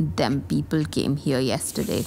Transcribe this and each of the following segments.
Them people came here yesterday.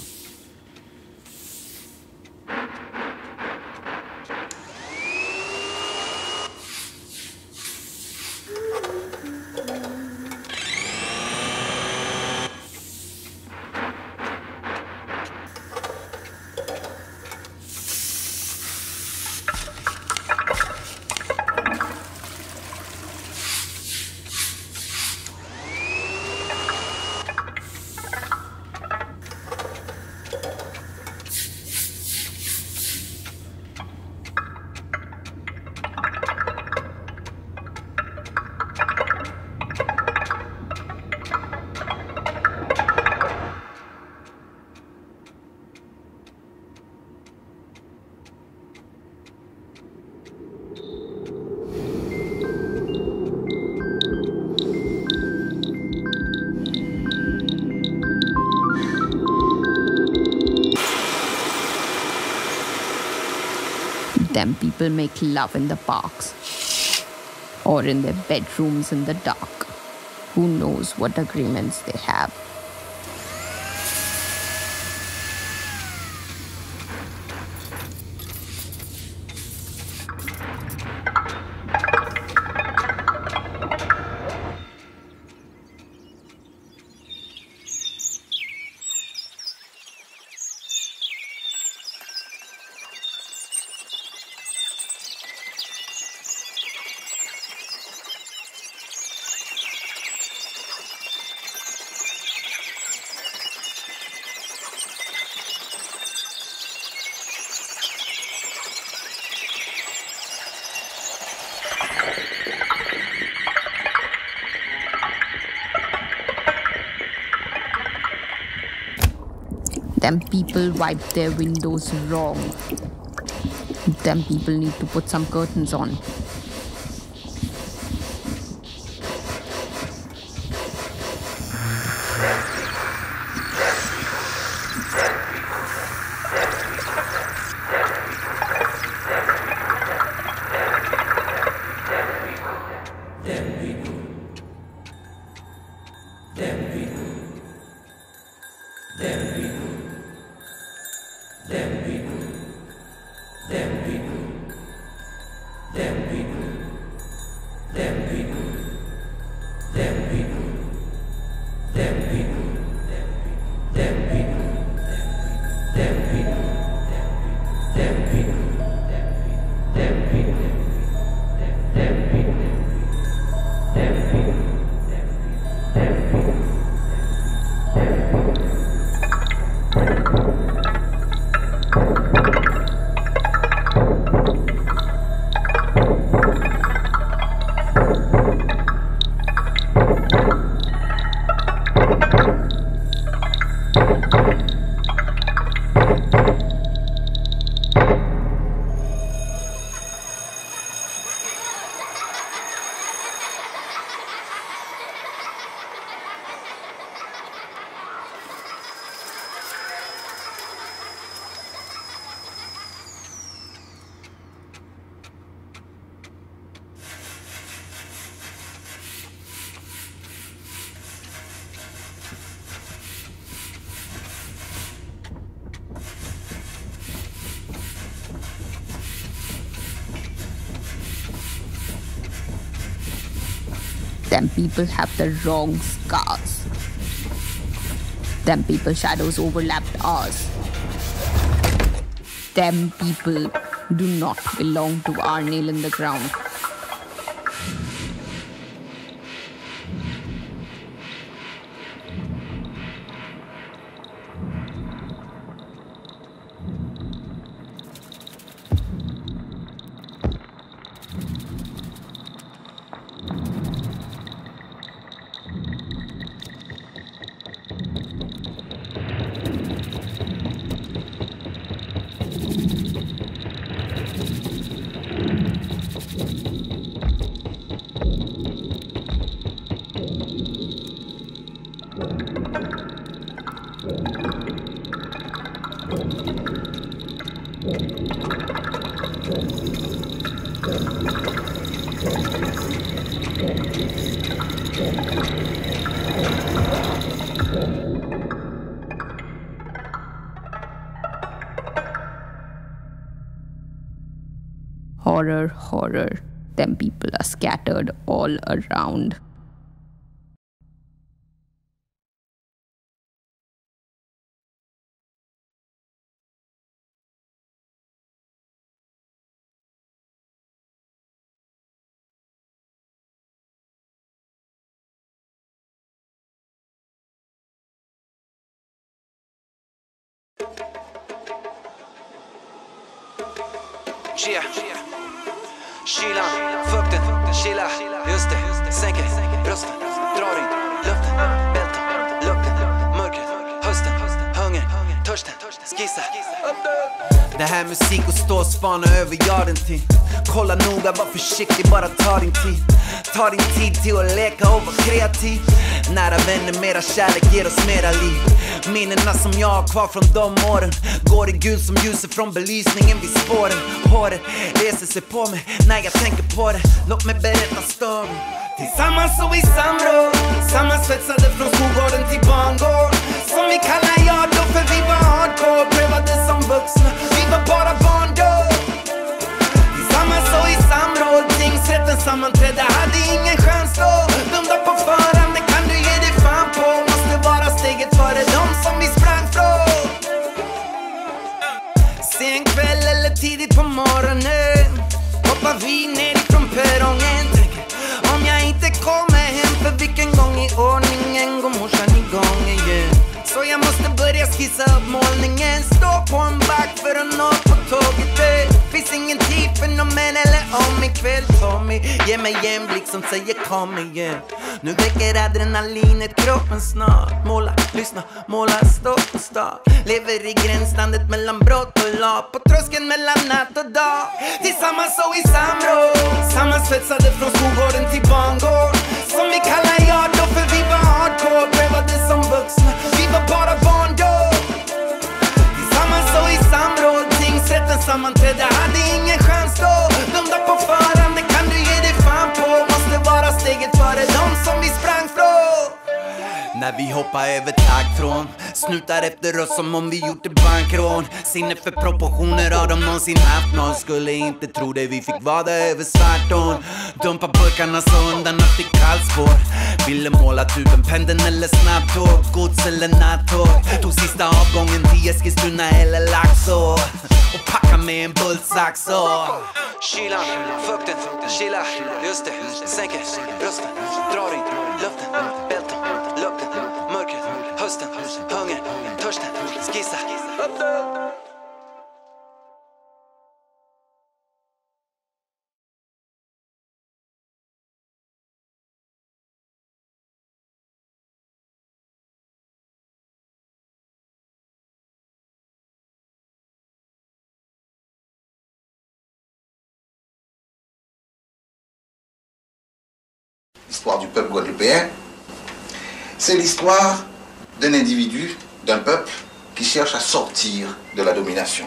Them people make love in the parks or in their bedrooms in the dark. Who knows what agreements they have? Them people wipe their windows wrong. Them people need to put some curtains on. Them people have the wrong scars. Them people shadows overlapped ours. Them people do not belong to our nail in the ground. Thank you. horror, horror, then people are scattered all around. Yeah. Kylan, fukten, chilla, just det, sänker brösten, drar in luften, bälten, lukten, mörkret, hösten, hunger, törsten, skissa. Det här musik och stå och spana över yarden till. Kolla noga, var försiktig, bara ta din tid. Ta din tid till att leka och vara kreativ. Nära vänner, mera kärlek ger oss mera liv. Minnena som jag har kvar från de åren går i gul som ljuset från belysningen vid spåren. Håret reser sig på mig när jag tänker på det. Låt mig berätta storyn. Tillsammans och i samråd, sammansvetsade från skolgården till barngård. Som vi kallar jag då, för vi var hardcore. Prövade som vuxna, vi var bara barn då. Tillsammans och i samråd, tingsrätten sammanträdde, hade ingen chans då. Dömda på förhand, det kan du ge dig fan på. Måste vara steget före dem som vi sprang från. Sen kväll eller tidigt på morgonen hoppar vi ner ifrån perrongen. Tänker, om jag inte kommer hem, för vilken gång i ordningen går morsan igång igen. Så jag måste börja skissa upp målningen. Stå på en back för att nå på tåget. Finns ingen tid för någon män eller om ikväll. Tommy, ge mig en blick som säger kom igen. Nu väcker adrenalinet kroppen snart. Måla, lyssna, måla, stå och start. Lever i gränslandet mellan brott och lag. På tröskeln mellan natt och dag. Tillsammans och i samråd, sammansvetsade från skolgården till barngård. Som vi kallar jag då, för vi var hardcore. Prövade som vuxna, vi var bara barn då. Tillsammans och i samråd, tingsrätten sammanträdde, hade ingen chans då. Dömda på förhand, det kan du ge dig fan på. Måste vara steget före dem som vi sprang från. När vi hoppar över taggtrån, snutar efter oss som om vi gjort ett bankrån. Sinne för proportioner har de någonsin haft. Någon skulle inte tro det, vi fick vada över Svartån. Dumpa burkarna så undan att det kallspår. Ville måla tuben, pendeln eller snabbtåg. Gods eller nattåg. Tog sista avgången till Eskilstuna eller Laxå. Och packa med en bultsax och kylan, fukten, chilla, just det, sänker brösten, drar in luften, bälten, lukten, mörkret, hösten, hunger, törsten, skissa. L'histoire du peuple guadeloupéen, c'est l'histoire d'un individu, d'un peuple qui cherche à sortir de la domination.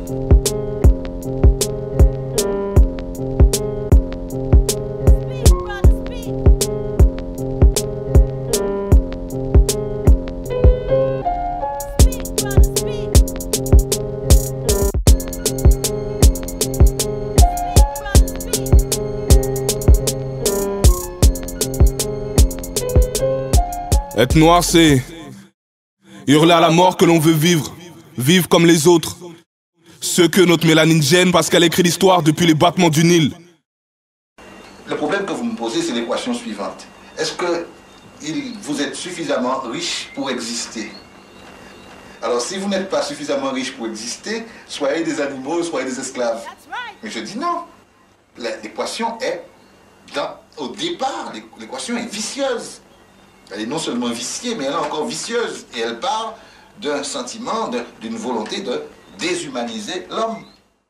Être noir, c'est hurler à la mort que l'on veut vivre, vivre comme les autres. Ceux que notre mélanine gêne parce qu'elle écrit l'histoire depuis les battements du Nil. Le problème que vous me posez, c'est l'équation suivante. Est-ce que vous êtes suffisamment riche pour exister? Alors si vous n'êtes pas suffisamment riche pour exister, soyez des animaux, soyez des esclaves. Mais je dis non. L'équation est, au départ, l'équation est vicieuse. Elle est non seulement viciée, mais elle est encore vicieuse. Et elle part d'un sentiment, d'une volonté de déshumaniser l'homme.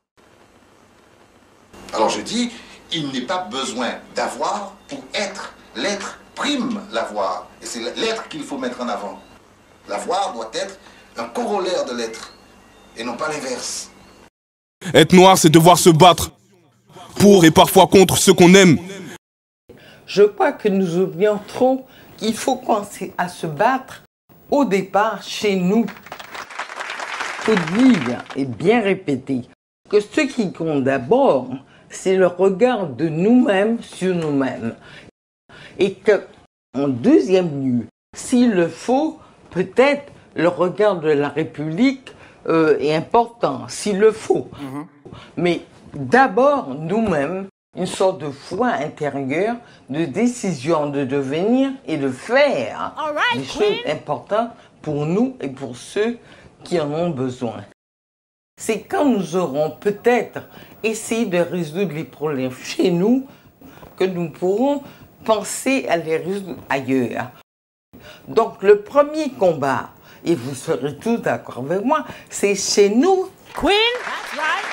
Alors je dis, il n'est pas besoin d'avoir pour être. L'être prime l'avoir. Et c'est l'être qu'il faut mettre en avant. L'avoir doit être un corollaire de l'être, et non pas l'inverse. Être noir, c'est devoir se battre pour et parfois contre ceux qu'on aime. Je crois que nous oublions trop qu'il faut commencer à se battre au départ chez nous. Il faut dire et bien répéter que ce qui compte d'abord, c'est le regard de nous-mêmes sur nous-mêmes. Et que, en deuxième lieu, s'il le faut, peut-être le regard de la République est important, s'il le faut. Mais d'abord, nous-mêmes, une sorte de foi intérieure, de décision de devenir et de faire des choses importantes pour nous et pour ceux qui en ont besoin. C'est quand nous aurons peut-être essayé de résoudre les problèmes chez nous que nous pourrons penser à les résoudre ailleurs. Donc le premier combat, et vous serez tous d'accord avec moi, c'est chez nous. Queen, that's right.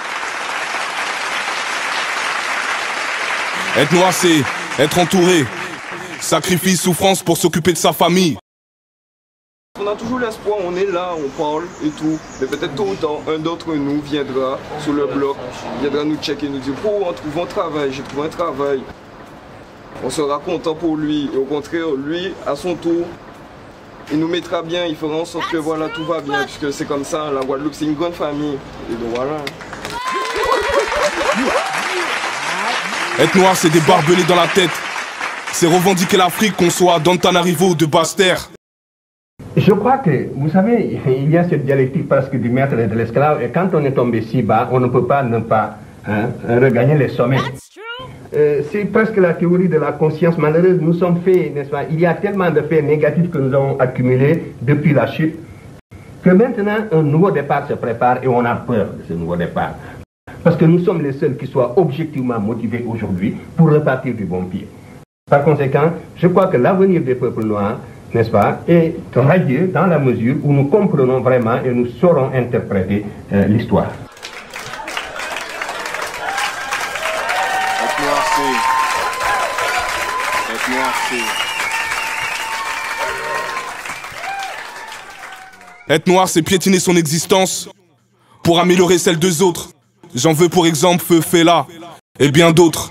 Être noir, c'est être entouré. Sacrifice, souffrance pour s'occuper de sa famille. On a toujours l'espoir, on est là, on parle et tout. Mais peut-être tôt ou tard, un d'entre nous viendra sur le bloc, viendra nous checker, nous dire « Oh, on trouve un travail, j'ai trouvé un travail ». On sera content pour lui. Et au contraire, lui, à son tour, il nous mettra bien, il fera en sorte que voilà, tout va bien. Puisque c'est comme ça, la Guadeloupe, c'est une grande famille. Et donc voilà. Être noir, c'est des barbelés dans la tête. C'est revendiquer l'Afrique, qu'on soit d'Antananarivo ou de Basse-Terre. Je crois que, vous savez, il y a cette dialectique presque du maître et de l'esclave. Et quand on est tombé si bas, on ne peut pas ne pas regagner les sommets. C'est presque la théorie de la conscience malheureuse. Nous sommes faits, n'est-ce pas? Il y a tellement de faits négatifs que nous avons accumulés depuis la chute que maintenant un nouveau départ se prépare et on a peur de ce nouveau départ. Parce que nous sommes les seuls qui soient objectivement motivés aujourd'hui pour repartir du bon pied. Par conséquent, je crois que l'avenir des peuples noirs, n'est-ce pas, est radieux dans la mesure où nous comprenons vraiment et nous saurons interpréter l'histoire. Être noir, c'est piétiner son existence pour améliorer celle des autres. J'en veux pour exemple Feu Fela et bien d'autres.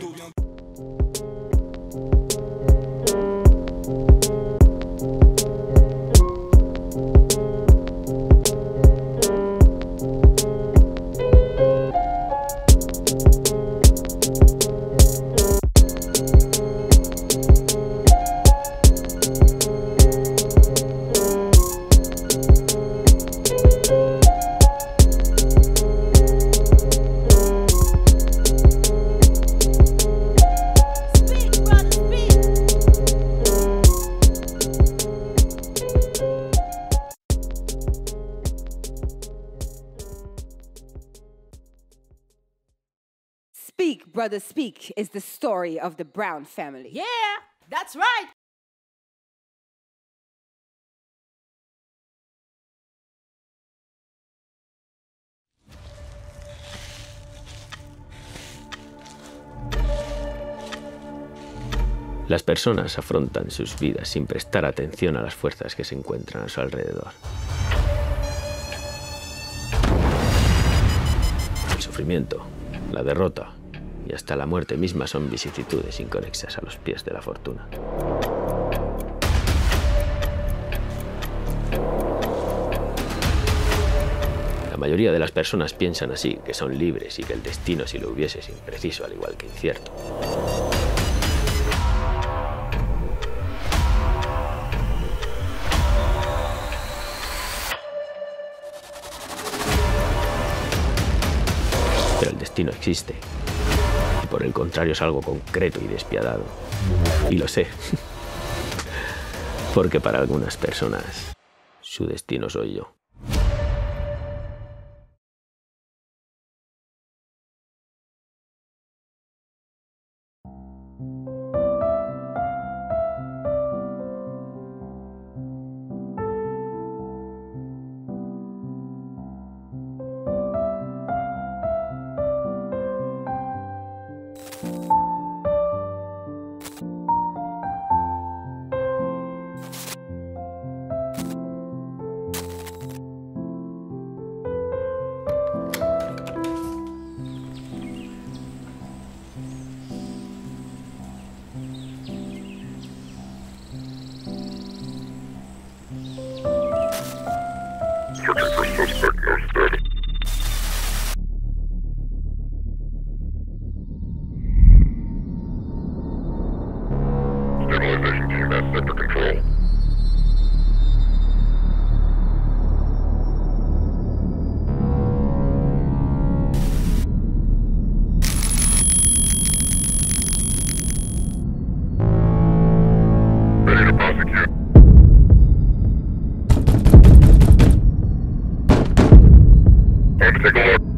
Speak, Brother Speak is the story of the Brown family. Yeah, that's right. Las personas afrontan sus vidas sin prestar atención a las fuerzas que se encuentran a su alrededor. El sufrimiento, la derrota y hasta la muerte misma son vicisitudes inconexas a los pies de la fortuna. La mayoría de las personas piensan así, que son libres y que el destino, si lo hubiese, es impreciso, al igual que incierto. Pero el destino existe. Y por el contrario es algo concreto y despiadado. Y lo sé. Porque para algunas personas, su destino soy yo. Vision Team at Sector Control. Ready to prosecute. Time to take a look.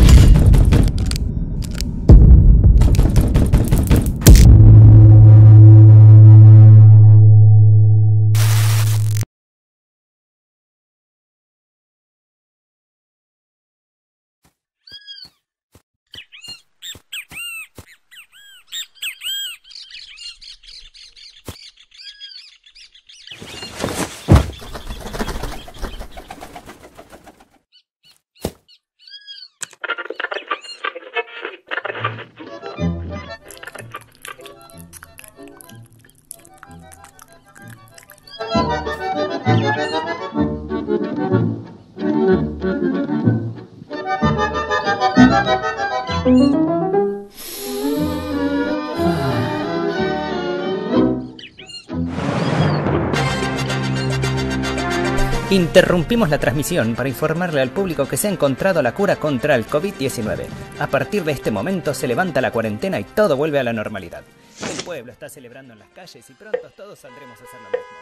Interrumpimos la transmisión para informarle al público que se ha encontrado la cura contra el COVID-19. A partir de este momento se levanta la cuarentena y todo vuelve a la normalidad. El pueblo está celebrando en las calles y pronto todos saldremos a hacer lo mismo.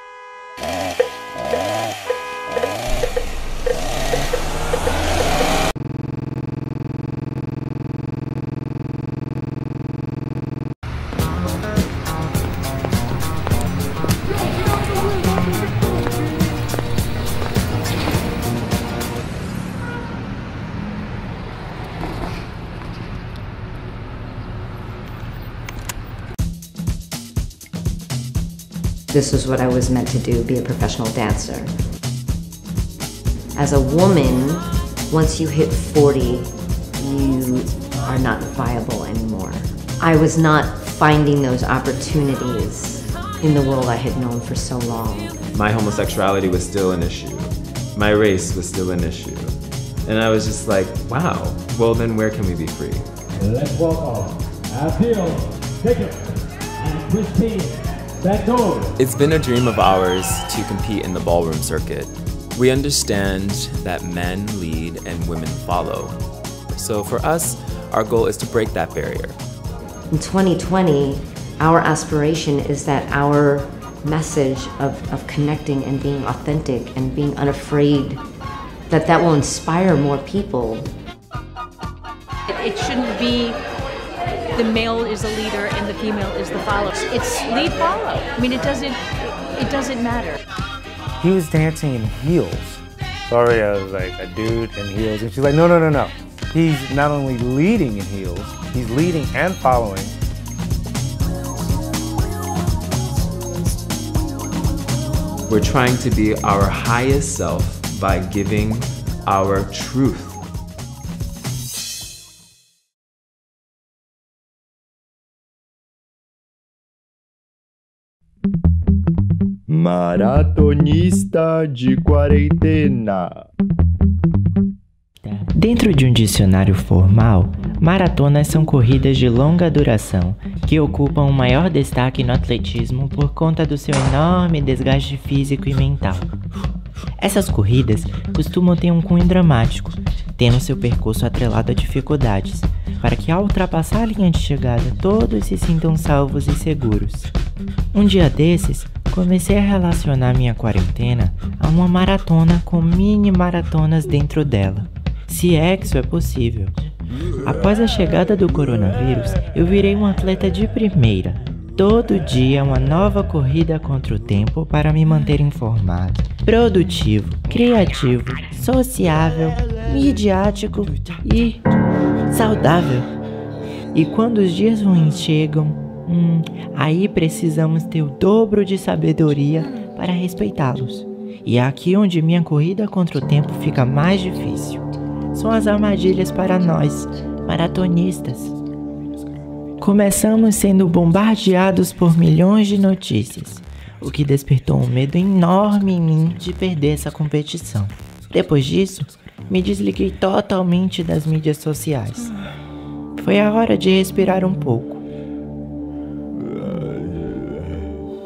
This was what I was meant to do, be a professional dancer. As a woman, once you hit 40, you are not viable anymore. I was not finding those opportunities in the world I had known for so long. My homosexuality was still an issue. My race was still an issue. And I was just like, wow, well then where can we be free? Let's welcome Abdil, Jacob, and Christine. It's been a dream of ours to compete in the ballroom circuit. We understand that men lead and women follow. So for us, our goal is to break that barrier. In 2020, our aspiration is that our message of connecting and being authentic and being unafraid, that will inspire more people. It shouldn't be the male is the leader and the female is the follower. It's lead follow. I mean, it doesn't matter. He was dancing in heels. Sorry, I was like a dude in heels, and she's like, no. He's not only leading in heels, he's leading and following. We're trying to be our highest self by giving our truth. Maratonista de quarentena. Dentro de um dicionário formal, maratonas são corridas de longa duração que ocupam o maior destaque no atletismo por conta do seu enorme desgaste físico e mental. Essas corridas costumam ter um cunho dramático, tendo seu percurso atrelado a dificuldades, para que ao ultrapassar a linha de chegada todos se sintam salvos e seguros. Um dia desses, comecei a relacionar minha quarentena a uma maratona com mini maratonas dentro dela, se é que isso é possível. Após a chegada do coronavírus, eu virei um atleta de primeira. Todo dia uma nova corrida contra o tempo para me manter informado, produtivo, criativo, sociável, midiático e saudável. E quando os dias ruins chegam, aí precisamos ter o dobro de sabedoria para respeitá-los. E é aqui onde minha corrida contra o tempo fica mais difícil. São as armadilhas para nós, maratonistas. Começamos sendo bombardeados por milhões de notícias, o que despertou um medo enorme em mim de perder essa competição. Depois disso, me desliguei totalmente das mídias sociais. Foi a hora de respirar um pouco.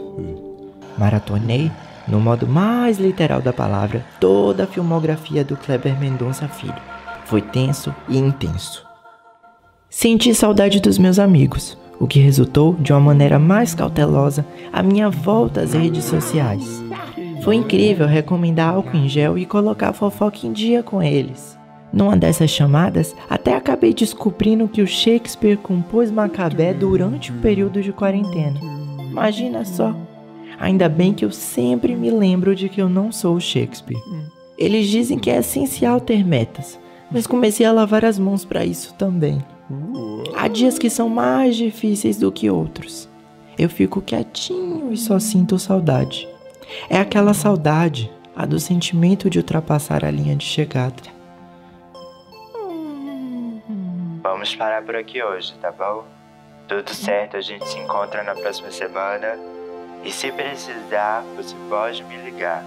Maratonei, no modo mais literal da palavra, toda a filmografia do Kleber Mendonça Filho. Foi tenso e intenso. Senti saudade dos meus amigos, o que resultou, de uma maneira mais cautelosa, a minha volta às redes sociais. Foi incrível recomendar álcool em gel e colocar a fofoca em dia com eles. Numa dessas chamadas, até acabei descobrindo que o Shakespeare compôs Macabé durante o período de quarentena. Imagina só. Ainda bem que eu sempre me lembro de que eu não sou o Shakespeare. Eles dizem que é essencial ter metas, mas comecei a lavar as mãos para isso também. Há dias que são mais difíceis do que outros. Eu fico quietinho e só sinto saudade. É aquela saudade, a do sentimento de ultrapassar a linha de chegada. Vamos parar por aqui hoje, tá bom? Tudo certo, a gente se encontra na próxima semana. E se precisar, você pode me ligar.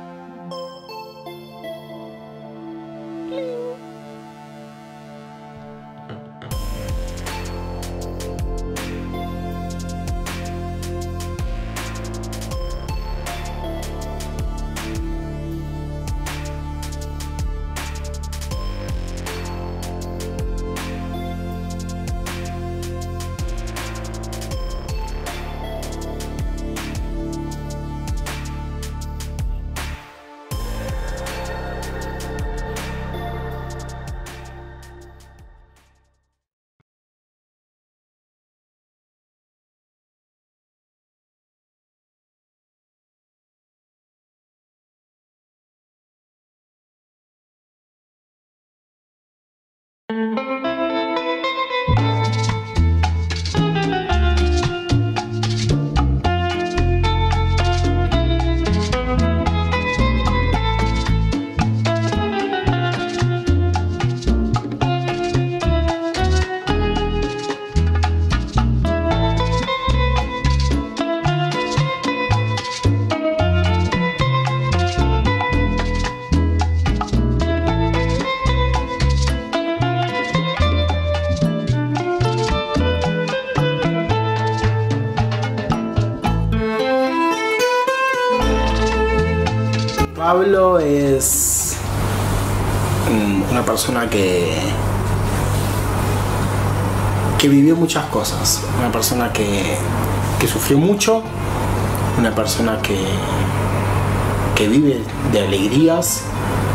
Pablo es una persona que vivió muchas cosas, una persona que sufrió mucho, una persona que vive de alegrías,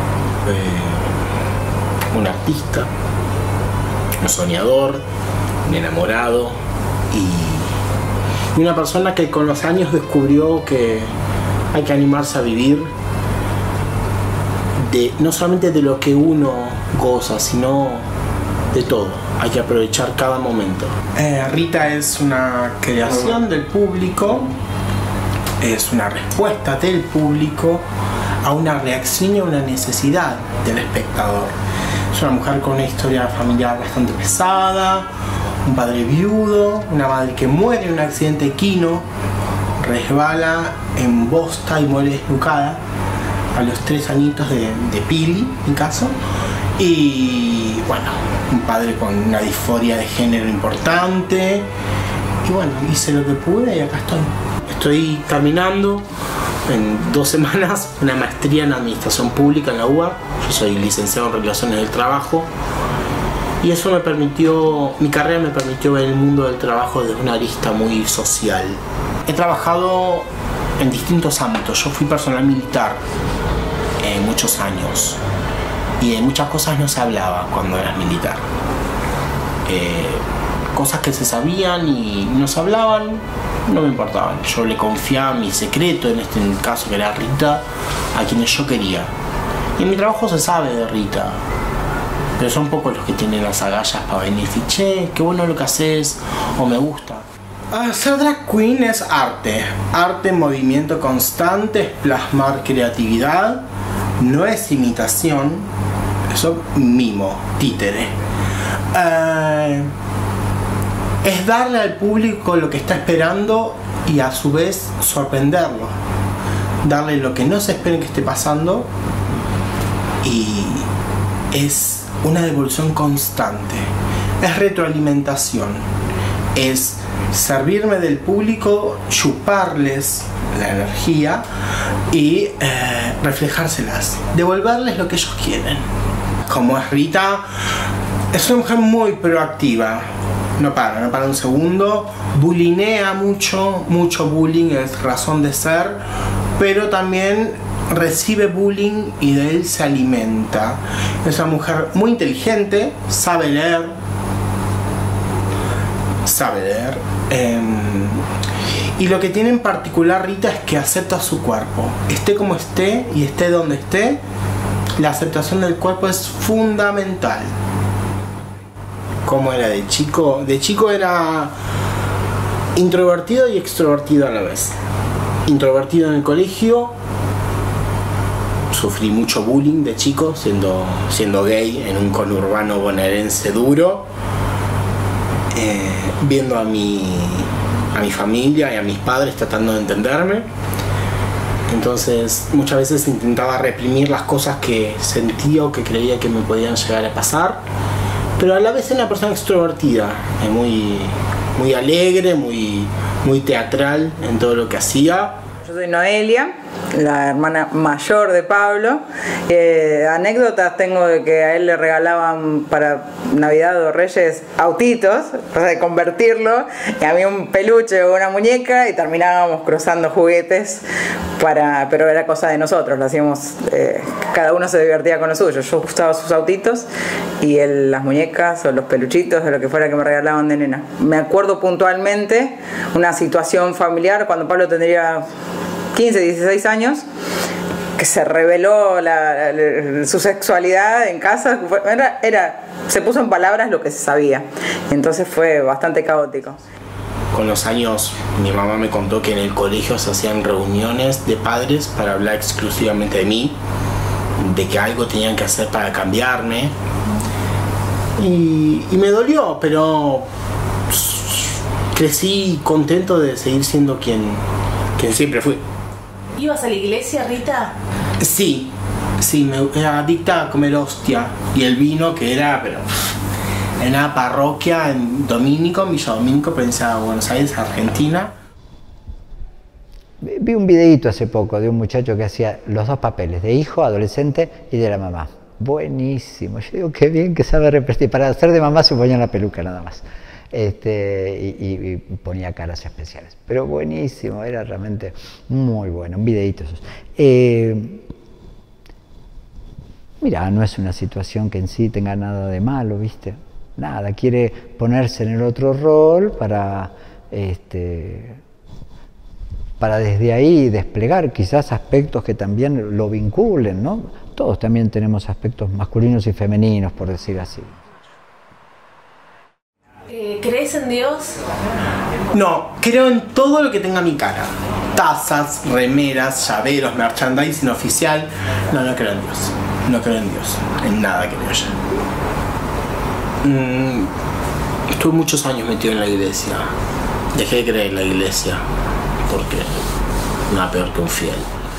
un artista, un soñador, un enamorado y una persona que con los años descubrió que hay que animarse a vivir no solamente de lo que uno goza, sino de todo. Hay que aprovechar cada momento. Rita es una creación del público, es una respuesta del público a una reacción y a una necesidad del espectador. Es una mujer con una historia familiar bastante pesada, un padre viudo, una madre que muere en un accidente equino, resbala en bosta y muere desnucada a los 3 añitos de Pili, en mi caso, y bueno, un padre con una disforia de género importante, y bueno, hice lo que pude y acá estoy. Estoy terminando en 2 semanas una maestría en Administración Pública en la UBA. Yo soy licenciado en Relaciones del Trabajo, y eso me permitió, mi carrera me permitió ver el mundo del trabajo desde una arista muy social. He trabajado en distintos ámbitos. Yo fui personal militar muchos años y de muchas cosas no se hablaba cuando eras militar. Cosas que se sabían y no se hablaban no me importaban. Yo le confiaba mi secreto, en este caso que era Rita, a quienes yo quería. Y en mi trabajo se sabe de Rita, pero son pocos los que tienen las agallas para venir y decir, che, qué bueno lo que haces, o me gusta. Ser drag queen es arte. Arte en movimiento constante, es plasmar creatividad, no es imitación, eso mimo, títere. Es darle al público lo que está esperando y a su vez sorprenderlo. Darle lo que no se espera que esté pasando, y es una devolución constante. Es retroalimentación. Es servirme del público, chuparles la energía y reflejárselas, devolverles lo que ellos quieren. Como es Rita, es una mujer muy proactiva, no para un segundo, bullinea mucho bullying, es razón de ser, pero también recibe bullying y de él se alimenta. Es una mujer muy inteligente, sabe leer, y lo que tiene en particular Rita es que acepta su cuerpo, esté como esté y esté donde esté. La aceptación del cuerpo es fundamental. ¿Cómo era de chico? De chico era introvertido y extrovertido a la vez. Introvertido en el colegio, sufrí mucho bullying de chico siendo gay en un conurbano bonaerense duro, viendo a mi familia y a mis padres tratando de entenderme. Entonces muchas veces intentaba reprimir las cosas que sentía o que creía que me podían llegar a pasar, pero a la vez era una persona extrovertida, muy alegre, muy teatral en todo lo que hacía. Yo soy Noelia, la hermana mayor de Pablo. Anécdotas tengo de que a él le regalaban para Navidad o Reyes autitos, o sea, de convertirlo, y había un peluche o una muñeca y terminábamos cruzando juguetes, pero era cosa de nosotros, lo hacíamos, cada uno se divertía con lo suyo. Yo usaba sus autitos y él las muñecas o los peluchitos o lo que fuera que me regalaban de nena. Me acuerdo puntualmente una situación familiar cuando Pablo tendría 15, 16 años, que se reveló su sexualidad en casa. Se puso en palabras lo que se sabía, entonces fue bastante caótico. Con los años mi mamá me contó que en el colegio se hacían reuniones de padres para hablar exclusivamente de mí, de que algo tenían que hacer para cambiarme, y me dolió, pero crecí contento de seguir siendo quien siempre fui. ¿Ibas a la iglesia, Rita? Sí, me era adicta a comer hostia y el vino, que era, pero en una parroquia en Villa Domínico, provincia de Buenos Aires, Argentina. Vi un videíto hace poco de un muchacho que hacía los dos papeles, de hijo, adolescente y de la mamá. Buenísimo, yo digo qué bien que sabe representar. Para hacer de mamá se ponía la peluca nada más. Y ponía caras especiales, pero buenísimo, era realmente muy bueno, un videíto esos. Mira, no es una situación que en sí tenga nada de malo, ¿viste? Nada, quiere ponerse en el otro rol para desde ahí desplegar quizás aspectos que también lo vinculen, ¿no? Todos también tenemos aspectos masculinos y femeninos, por decir así. ¿Crees en Dios? No, creo en todo lo que tenga mi cara. Tazas, remeras, llaveros, merchandising oficial. No creo en Dios. No creo en Dios. En nada creo yo. Estuve muchos años metido en la iglesia. Dejé de creer en la iglesia porque nada peor que un fiel.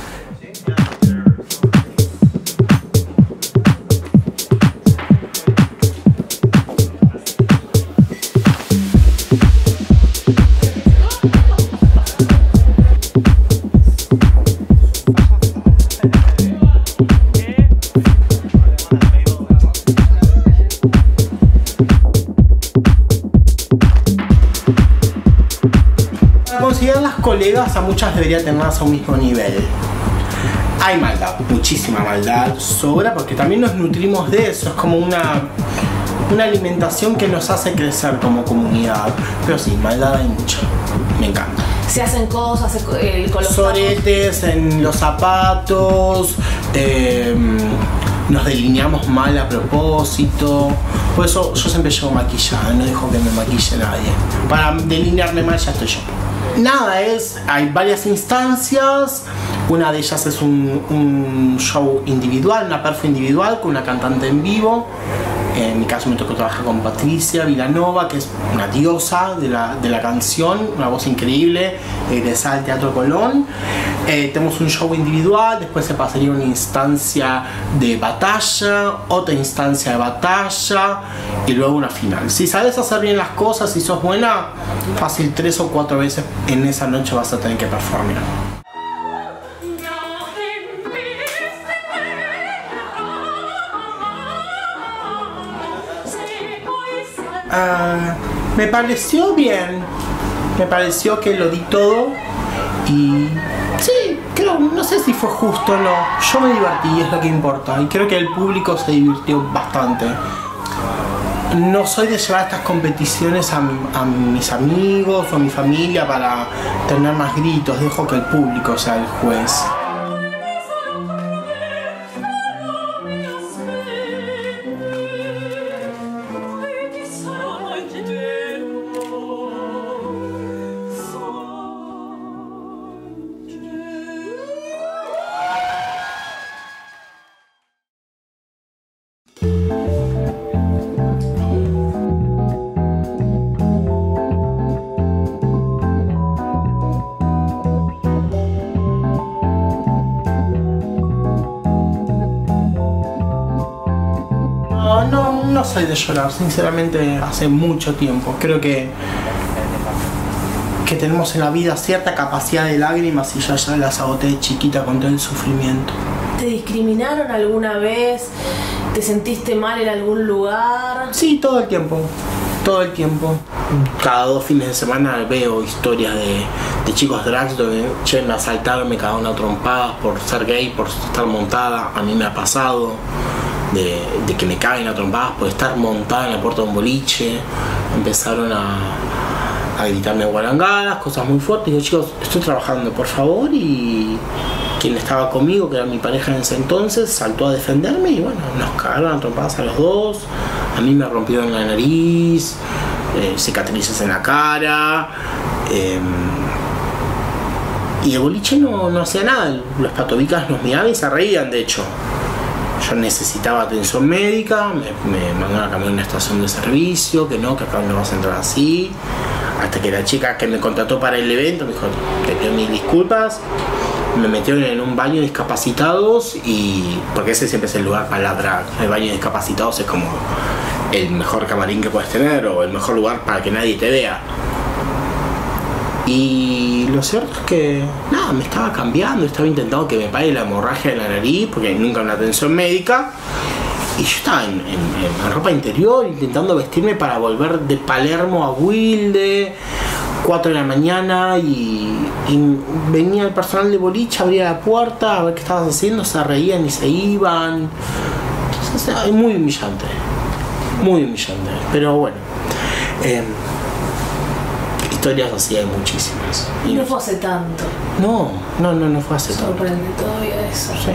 Colegas, a muchas debería tenerlas a un mismo nivel. Hay maldad, muchísima maldad, sobra, porque también nos nutrimos de eso, es como una alimentación que nos hace crecer como comunidad. Pero sí, maldad hay mucha, me encanta. Se hacen cosas con los soretes en los zapatos, nos delineamos mal a propósito. Por eso yo siempre llevo maquillada, no dejo que me maquille nadie. Para delinearme mal ya estoy yo. Nada, hay varias instancias. Una de ellas es un show individual, una perfo individual con una cantante en vivo. En mi caso me tocó trabajar con Patricia Vilanova, que es una diosa de la canción, una voz increíble, egresada al Teatro Colón. Tenemos un show individual, después se pasaría una instancia de batalla, otra instancia de batalla y luego una final. Si sabes hacer bien las cosas y sos buena, fácil 3 o 4 veces en esa noche vas a tener que performar. Me pareció bien, me pareció que lo di todo y sí, creo, no sé si fue justo o no, yo me divertí y es lo que importa y creo que el público se divirtió bastante. No soy de llevar estas competiciones a mis amigos o a mi familia para tener más gritos, dejo que el público sea el juez. No soy de llorar, sinceramente, hace mucho tiempo. Creo que tenemos en la vida cierta capacidad de lágrimas y yo ya las agoté de chiquita con todo el sufrimiento. ¿Te discriminaron alguna vez? ¿Te sentiste mal en algún lugar? Sí, todo el tiempo. Todo el tiempo. Cada 2 fines de semana veo historias de chicos drags donde me asaltaron, me cagaron a trompadas por ser gay, por estar montada. A mí me ha pasado. De que me caguen a trompadas por estar montada en la puerta de un boliche. Empezaron a gritarme guarangadas, cosas muy fuertes. Digo, chicos, estoy trabajando, por favor. Y quien estaba conmigo, que era mi pareja en ese entonces, saltó a defenderme y bueno, nos cagaron a trompadas a los dos. A mí me rompieron la nariz, cicatrices en la cara. Y el boliche no hacía nada. Los patobicas nos miraban y se reían, de hecho. Yo necesitaba atención médica, me mandaron a cambiar a una estación de servicio, que acá no vas a entrar así. Hasta que la chica que me contrató para el evento me dijo, te pido mil disculpas. Me metieron en un baño de discapacitados porque ese siempre es el lugar para la drag. El baño de discapacitados es como el mejor camarín que puedes tener o el mejor lugar para que nadie te vea. Y lo cierto es que nada, me estaba cambiando, estaba intentando que me pare la hemorragia de la nariz, porque nunca una atención médica. Y yo estaba en ropa interior, intentando vestirme para volver de Palermo a Wilde, 4 de la mañana, y venía el personal de boliche, abría la puerta, a ver qué estabas haciendo, se reían y se iban. Entonces, es muy humillante, pero bueno. Historias así hay muchísimas. Y no fue hace tanto. No fue hace tanto. Sorprende todavía eso. Sí.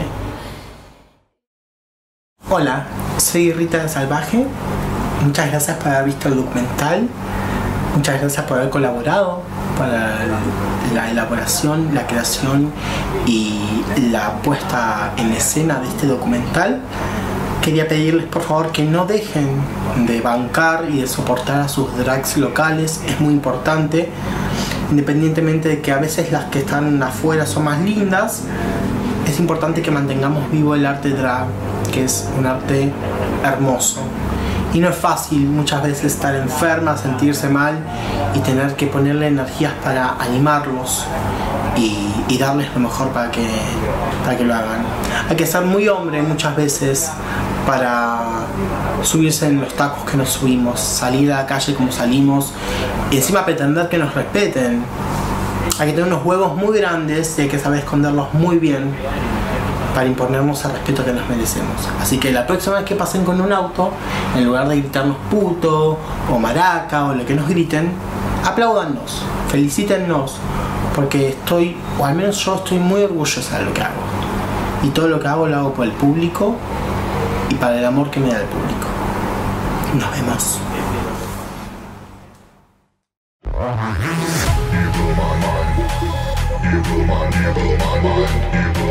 Hola, soy Rita de Salvaje. Muchas gracias por haber visto el documental. Muchas gracias por haber colaborado para la elaboración, la creación y la puesta en escena de este documental. Quería pedirles por favor que no dejen de bancar y de soportar a sus drags locales, es muy importante, independientemente de que a veces las que están afuera son más lindas, es importante que mantengamos vivo el arte drag, que es un arte hermoso. Y no es fácil muchas veces estar enferma, sentirse mal y tener que ponerle energías para animarlos y darles lo mejor para que lo hagan. Hay que ser muy hombre muchas veces para subirse en los tacos que nos subimos, salir a la calle como salimos y encima pretender que nos respeten. Hay que tener unos huevos muy grandes y hay que saber esconderlos muy bien para imponernos el respeto que nos merecemos. Así que la próxima vez que pasen con un auto, en lugar de gritarnos puto o maraca o lo que nos griten, apláudannos, felicítennos, porque o al menos yo estoy muy orgullosa de lo que hago. Y todo lo que hago lo hago por el público y para el amor que me da el público. Nos vemos.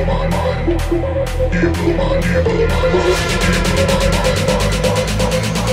You blew my mind.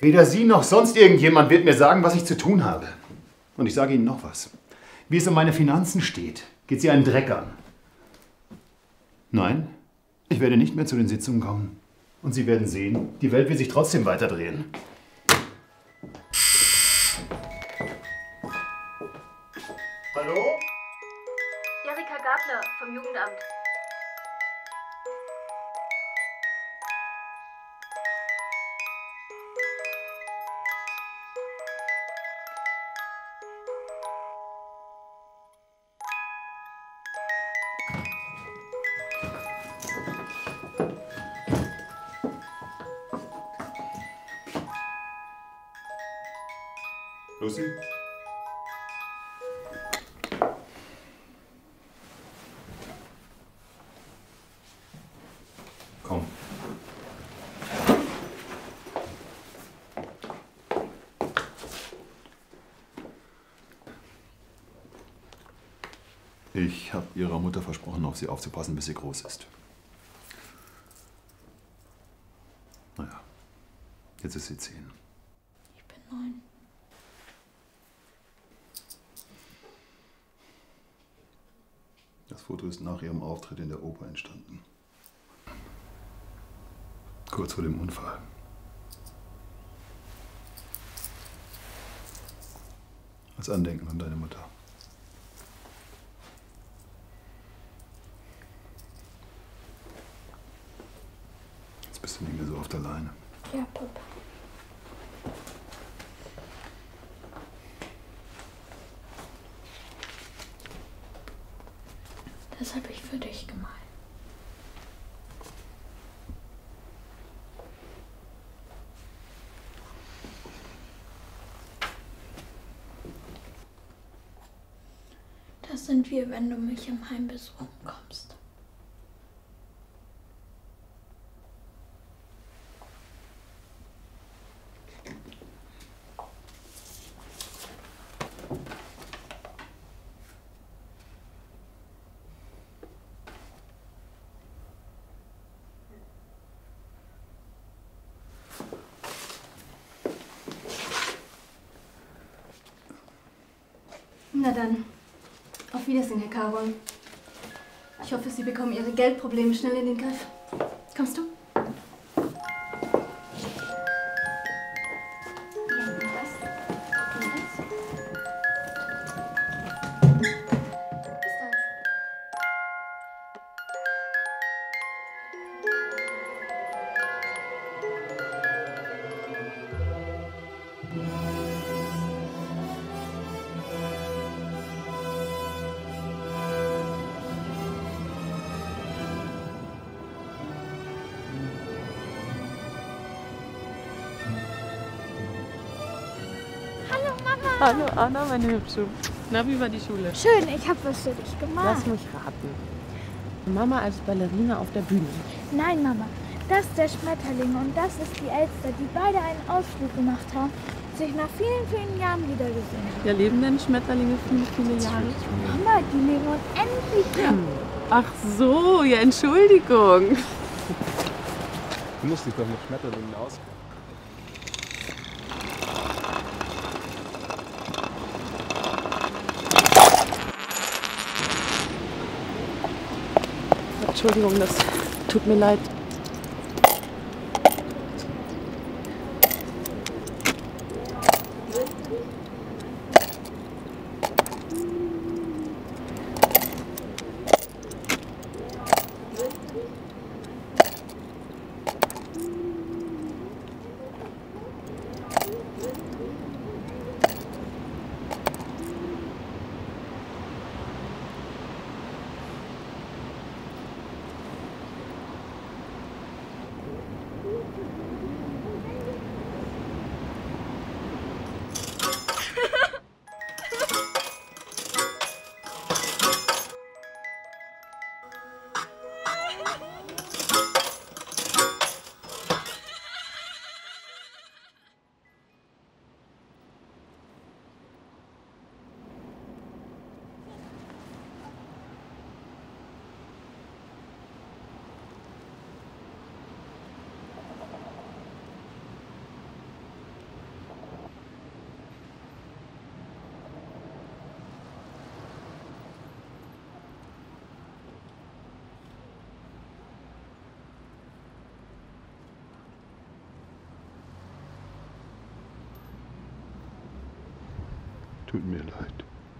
Weder Sie noch sonst irgendjemand wird mir sagen, was ich zu tun habe. Und ich sage Ihnen noch was. Wie es um meine Finanzen steht, geht Sie einen Dreck an. Nein, ich werde nicht mehr zu den Sitzungen kommen. Und Sie werden sehen, die Welt wird sich trotzdem weiterdrehen. Hallo? Erika Gabler vom Jugendamt. Lucy? Komm. Ich habe Ihrer Mutter versprochen, auf sie aufzupassen, bis sie groß ist. Naja, jetzt ist sie 10. Ich bin 9. Das Foto ist nach ihrem Auftritt in der Oper entstanden. Kurz vor dem Unfall. Als Andenken an deine Mutter. Jetzt bist du nicht mehr so oft alleine. Ja, Papa. Das habe ich für dich gemalt. Das sind wir, wenn du mich im Heim besuchen kommst. Na dann, auf Wiedersehen, Herr Caron. Ich hoffe, Sie bekommen Ihre Geldprobleme schnell in den Griff. Kommst du? Hallo Anna, meine Hübsche. Na, wie war die Schule? Schön, ich habe was für dich gemacht. Lass mich raten. Mama als Ballerina auf der Bühne. Nein, Mama. Das ist der Schmetterling und das ist die Elster, die beide einen Ausflug gemacht haben, sich nach vielen, vielen Jahren wiedergesehen haben. Ja, leben denn Schmetterlinge viele, viele Jahre? Mama, die leben unendlich lang. Ach so, ja, Entschuldigung. Du musst dich doch mit Schmetterlingen auskennen. Entschuldigung, das tut mir leid. Tut mir leid.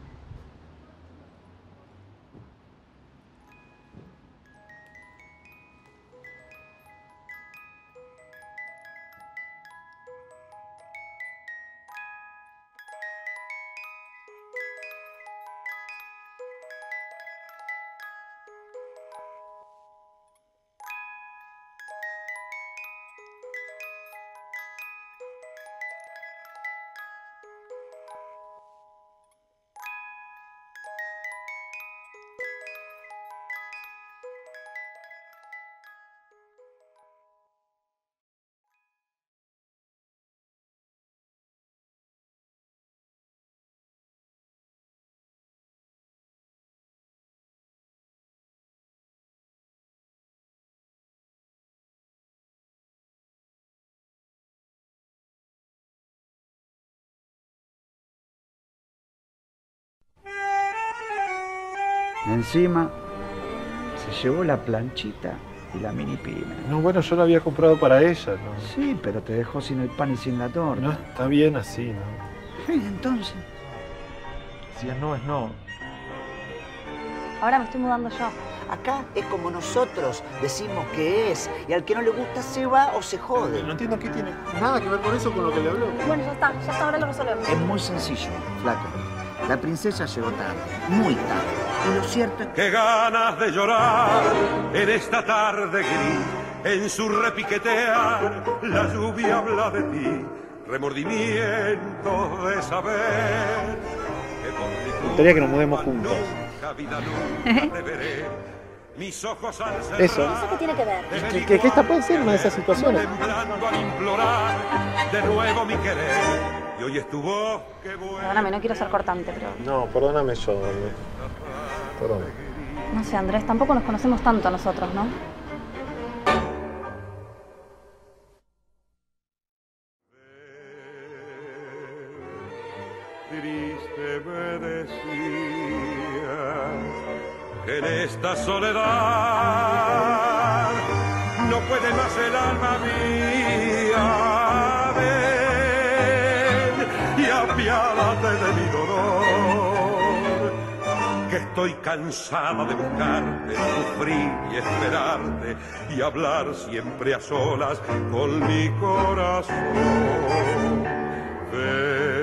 Encima se llevó la planchita y la mini pyme. No, bueno, yo la había comprado para ella, ¿no? Sí, pero te dejó sin el pan y sin la torta. No, está bien así, ¿no? Entonces. Si es no, es no. Ahora me estoy mudando yo. Acá es como nosotros decimos que es, y al que no le gusta se va o se jode. No entiendo qué tiene nada que ver con eso, con lo que le habló. Bueno, ya está, ahora lo resolvemos. Es muy sencillo, flaco. La princesa llegó tarde, muy tarde. Y lo cierto es que... ¡Qué ganas de llorar en esta tarde gris! En su repiquetear la lluvia habla de ti. Remordimiento de saber que por Me gustaría que nos mudemos juntos. Mis ojos han Eso. cerrado. ¿Eso qué tiene que ver? Que esta puede ser una de esas situaciones. Temblando al implorar de nuevo mi querer. Y hoy estuvo que bueno. Perdóname, no quiero ser cortante, pero... No, perdóname yo, perdón. No sé, Andrés, tampoco nos conocemos tanto nosotros, ¿no? Triste me decía que en esta soledad no puede más el alma mía. Ven y apiádate de mi dolor, que estoy cansada de buscarte, sufrir y esperarte y hablar siempre a solas con mi corazón. Ven.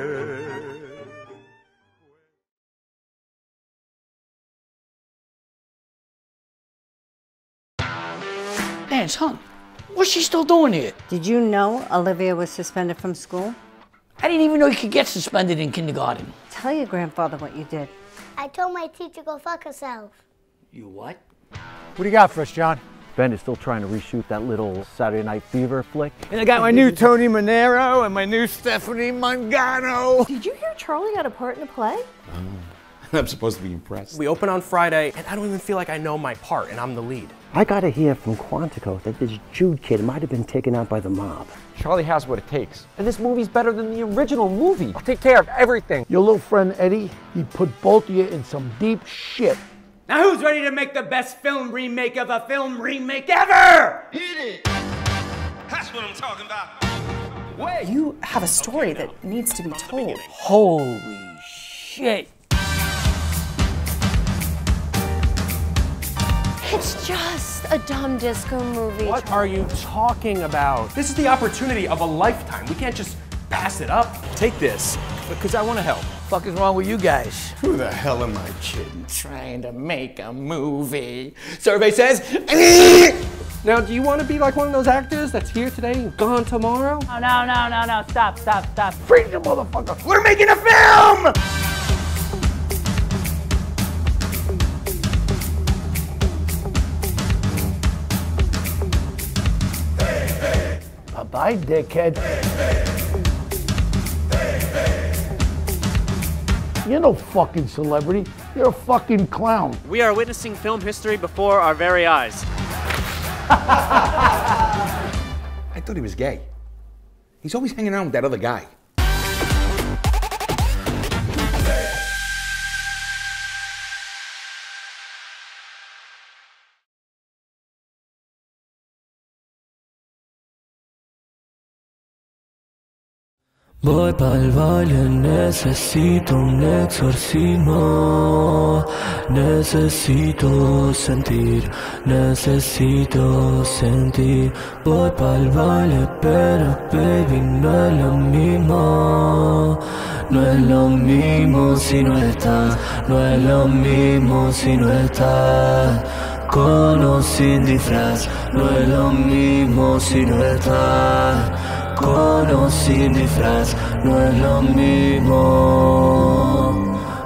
Man, son, what's she still doing here? Did you know Olivia was suspended from school? I didn't even know you could get suspended in kindergarten. Tell your grandfather what you did. I told my teacher go fuck herself. You what? What do you got for us, John? Ben is still trying to reshoot that little Saturday Night Fever flick. And I got my new Tony Manero and my new Stephanie Mangano. Did you hear Charlie got a part in a play? I'm supposed to be impressed. We open on Friday, and I don't even feel like I know my part, and I'm the lead. I gotta hear from Quantico that this Jude kid might have been taken out by the mob. Charlie has what it takes. And this movie's better than the original movie. I'll take care of everything. Your little friend Eddie, he put both of you in some deep shit. Now who's ready to make the best film remake of a film remake ever? Hit it! That's what I'm talking about. Wait. You have a story that needs to be told. Holy shit. It's just a dumb disco movie. What are you talking about? This is the opportunity of a lifetime. We can't just pass it up. Take this, because I want to help. What the fuck is wrong with you guys? Who the hell am I kidding? Trying to make a movie. Survey says... Now, do you want to be like one of those actors that's here today and gone tomorrow? Oh, no. Stop. Freeze the motherfucker. We're making a film! Bye, dickhead. You're no fucking celebrity. You're a fucking clown. We are witnessing film history before our very eyes. I thought he was gay. He's always hanging out with that other guy. Voy pa'l baile, necesito un exorcismo. Necesito sentir. Voy pa'l baile, pero baby no es lo mismo. No es lo mismo si no estás. No es lo mismo si no estás. Con o sin disfraz. No es lo mismo si no estás. Con o sin disfraz, no es lo mismo.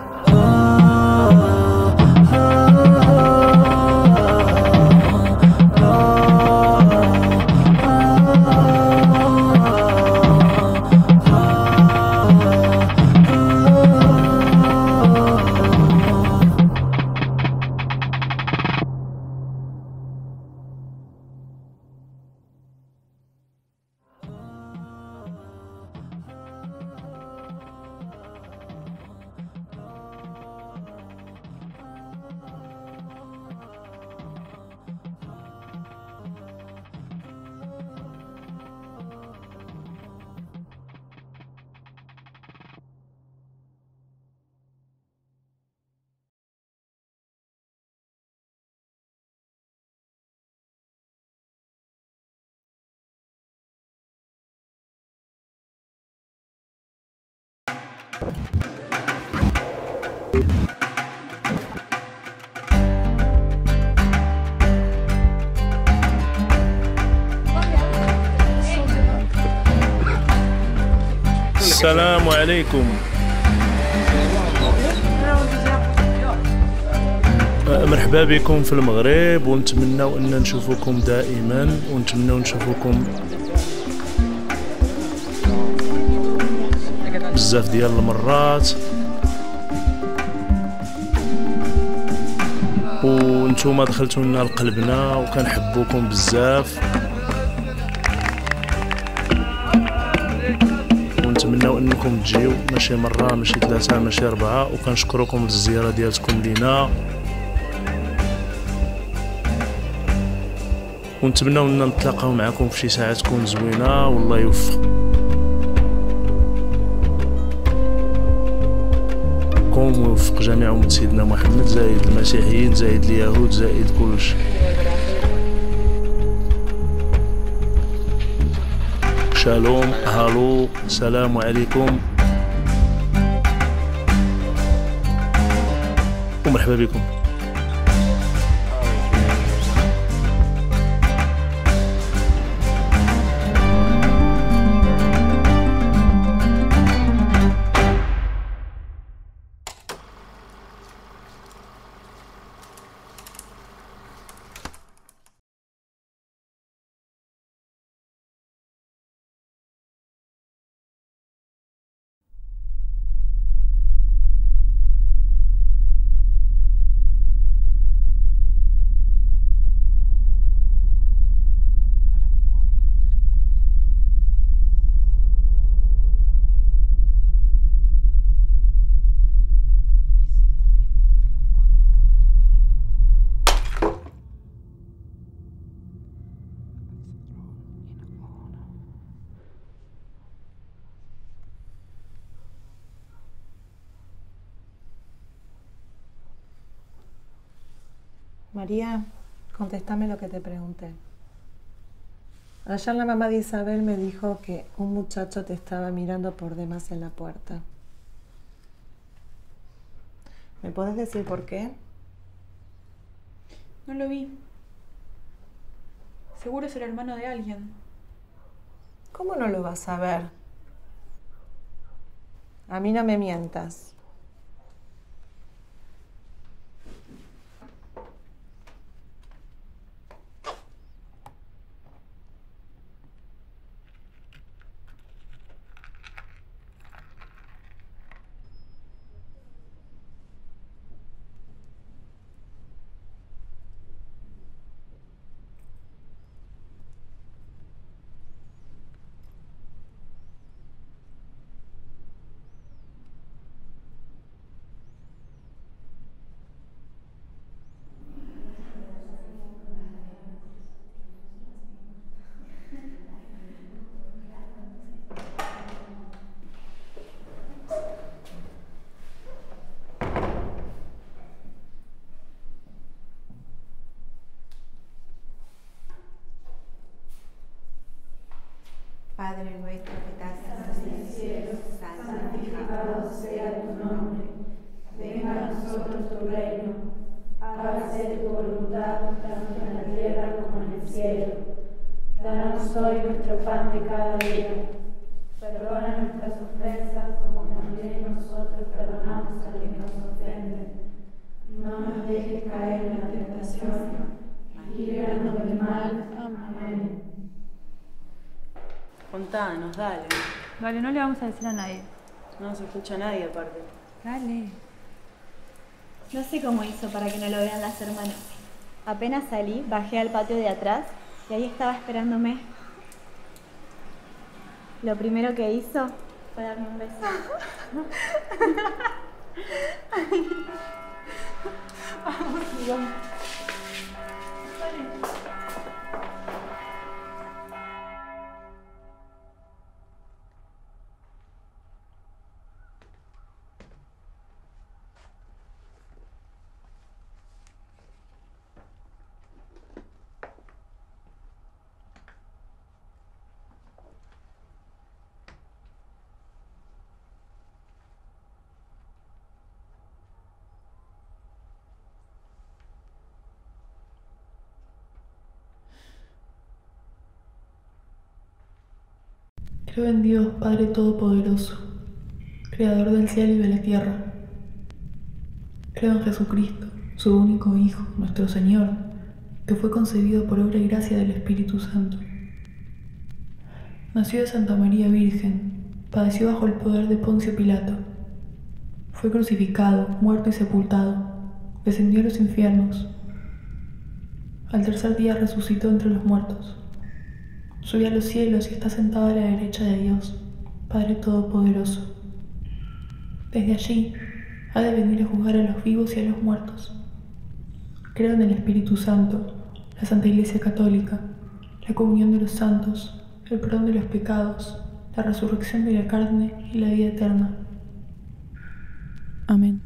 السلام عليكم. مرحبا بكم في المغرب، ونتمنوا ان نشوفوكم دائما، ونتمنوا نشوفوكم بزاف ديال المرات، وانتوما دخلتوا لنا لقلبنا وكنحبوكم بزاف، ونتمنوا انكم تجيو ماشي مره ماشي ثلاثه ماشي اربعه، وكنشكركم للزياره ديالكم لينا، ونتمنوا ان نتلاقاو معكم في شي ساعه تكون زوينه والله يوفقكم ويوفق جميع أمة سيدنا محمد، زايد المسيحيين زايد اليهود زايد كلشي. شالوم، هالو، السلام عليكم ومرحبا بكم. María, contéstame lo que te pregunté. Ayer la mamá de Isabel me dijo que un muchacho te estaba mirando por demás en la puerta. ¿Me puedes decir por qué? No lo vi. Seguro es el hermano de alguien. ¿Cómo no lo vas a ver? A mí no me mientas. Padre nuestro que estás en el cielo, santificado sea tu nombre. Venga a nosotros tu reino. Hágase tu voluntad tanto en la tierra como en el cielo. Danos hoy nuestro pan de cada día. Perdona nuestras ofensas como también nosotros perdonamos a quienes nos ofenden. No nos dejes caer en la tentación y líbranos del mal. Amén. Contanos, dale. Vale, no le vamos a decir a nadie. No se escucha a nadie aparte. Dale. No sé cómo hizo para que no lo vean las hermanas. Apenas salí, bajé al patio de atrás y ahí estaba esperándome. Lo primero que hizo fue darme un beso. Creo en Dios, Padre Todopoderoso, Creador del cielo y de la tierra. Creo en Jesucristo, su único Hijo, nuestro Señor, que fue concebido por obra y gracia del Espíritu Santo. Nació de Santa María Virgen, padeció bajo el poder de Poncio Pilato. Fue crucificado, muerto y sepultado, descendió a los infiernos. Al tercer día resucitó entre los muertos. Subió a los cielos y está sentado a la derecha de Dios, Padre Todopoderoso. Desde allí ha de venir a juzgar a los vivos y a los muertos. Creo en el Espíritu Santo, la Santa Iglesia Católica, la comunión de los santos, el perdón de los pecados, la resurrección de la carne y la vida eterna. Amén.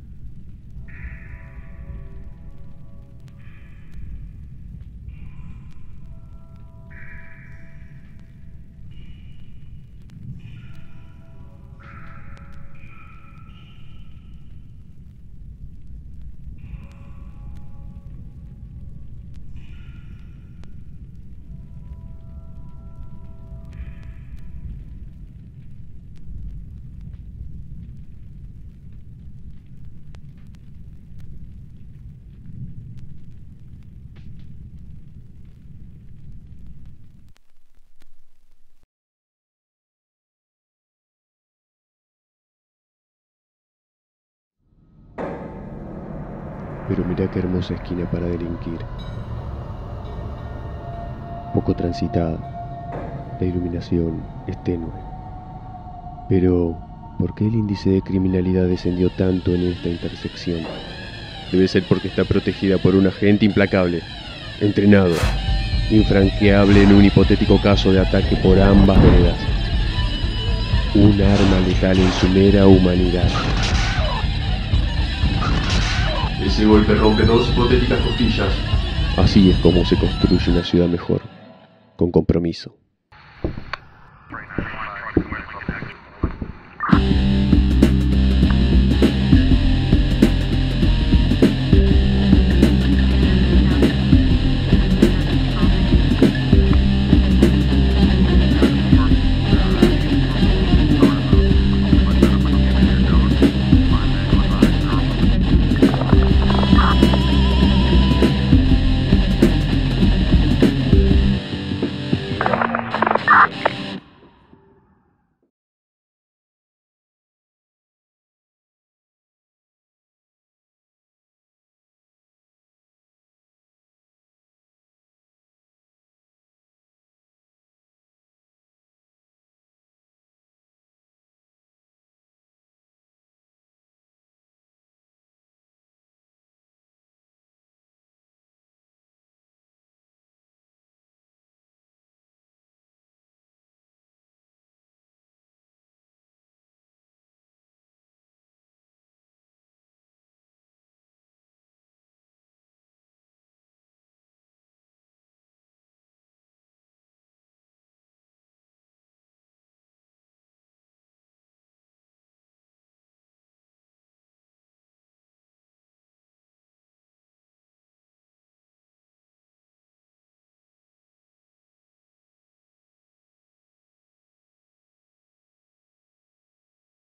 Pero mirá qué hermosa esquina para delinquir. Poco transitada, la iluminación es tenue. Pero, ¿por qué el índice de criminalidad descendió tanto en esta intersección? Debe ser porque está protegida por un agente implacable, entrenado, infranqueable en un hipotético caso de ataque por ambas veredas. Un arma letal en su mera humanidad. Ese golpe rompe dos hipotéticas costillas. Así es como se construye una ciudad mejor, con compromiso.